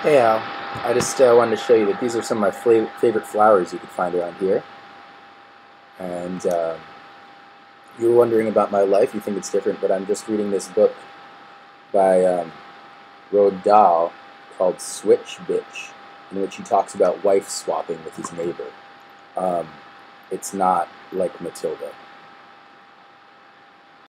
Hey Al, I just wanted to show you that these are some of my favorite flowers you could find around here. And you were wondering about my life. You think it's different, but I'm just reading this book by Roald Dahl called Switch Bitch, in which he talks about wife swapping with his neighbor. Um, it's not like Matilda.